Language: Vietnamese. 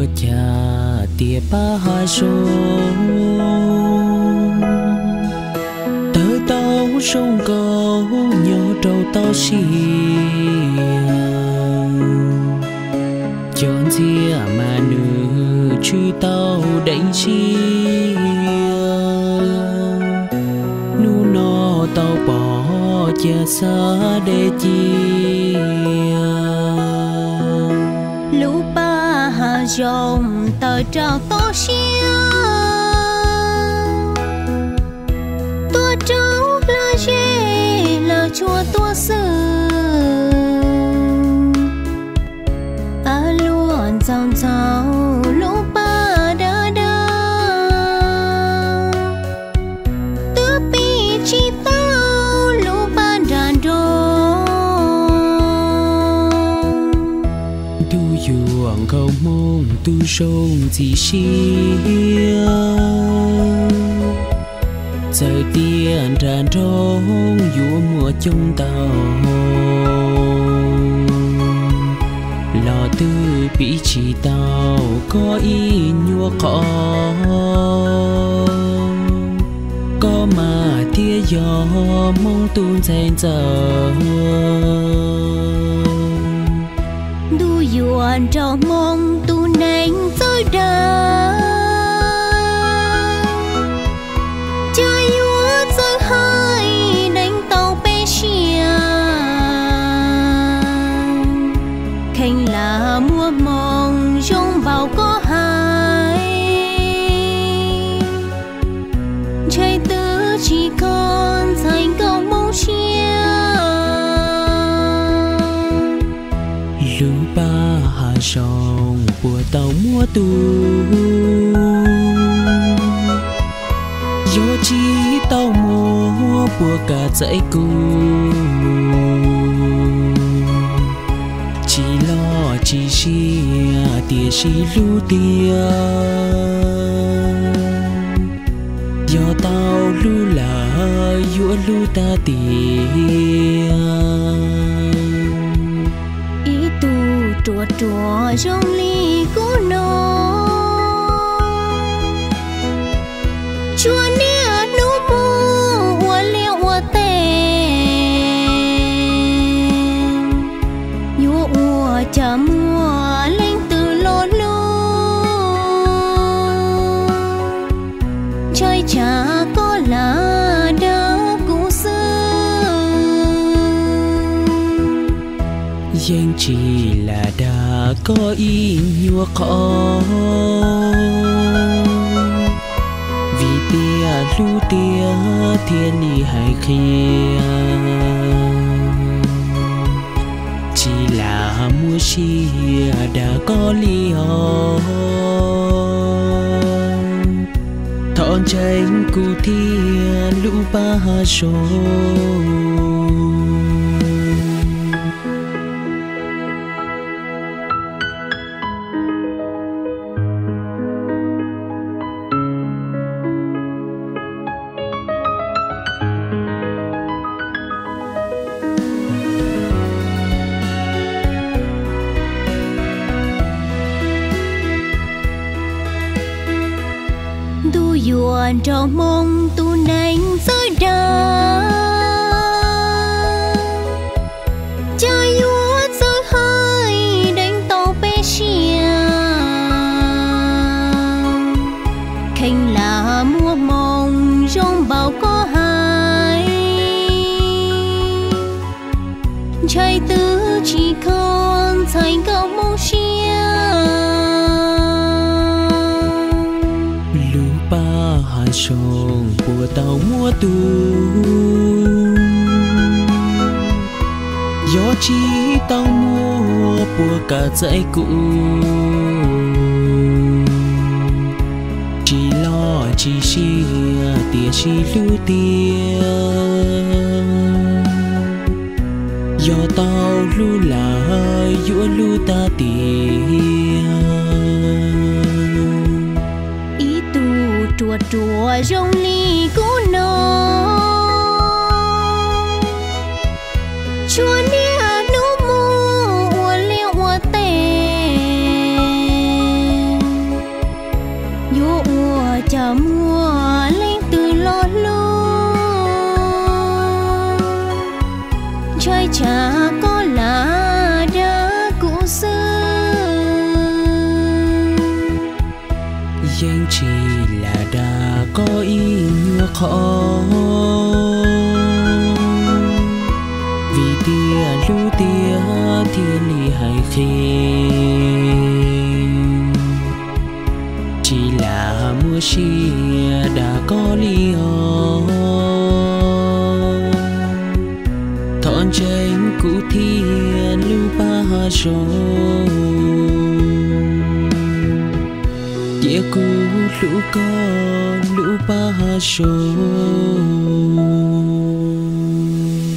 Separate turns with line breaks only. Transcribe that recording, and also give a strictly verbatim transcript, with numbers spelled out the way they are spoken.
cha tia ba hai sông tới tàu sông cầu nhớ trâu tàu xì chọn chia mà nữ truy tàu đánh chi nu nó tàu bỏ cha xa để chi
lũ ba hà dòng tờ trào to xia tua trâu là dê là chùa tua sư à luôn dòng dòng lũ ba đa đa tứ bi chi tao lũ ba đàn rong
tu yuang cầu mong tu sông chỉ xia giờ tiền tràn rong vua mùa trong tàu lò tư bị chỉ tàu có ý nhua khó có mà tia gió mong tuôn dành giờ
du yuan trong mong tu nành tới đà chơi yuan tới hai đánh tàu bé xia khanh là mua mong trong vào có hai chơi tứ chỉ còn thành câu mong chia
lũ ba hà sông của tàu mua tu gió chỉ tàu mua của cả dãy cu chỉ lo chỉ xia tia xì lũ tia gió tàu lũ là gió lũ ta tia
chùa chùa trong ly cũ nô chùa nia nú mu ua liêu ua tên ua ua chả mua lên từ lô lô chơi chả có là đã cũ xưa
danh chỉ là đã có ý nhua khó vì tia lưu tia thiên lý hay kia chỉ là mua xia đã có lý ho thọn tranh cụ thiên lũ ba sông
tu yuan trong mong tu nành tới đà chơi yuan tới hai đánh tàu bé xia khanh là mua mong trong bao có hai chơi tứ chỉ còn thành câu mong xia
sông của tàu mua tu gió chỉ tàu mua của cả dãy cũ chỉ lo chỉ xia tia xì lưu tia gió tàu lưu là gió lưu ta tia
chùa chùa trong ly cũ nô chùa nia nú mu ua liêu ua tên chờ mùa lên từ lo lu chơi chả có là đã cũ xưa
danh chỉ là đã có ý nhua khó vì tia lưu tia thiên lý hay khen chỉ là mưa xia đã có lý ho thọn tranh cũ thiên lưu ba rồi chia cũ lũ con lũ ba rồi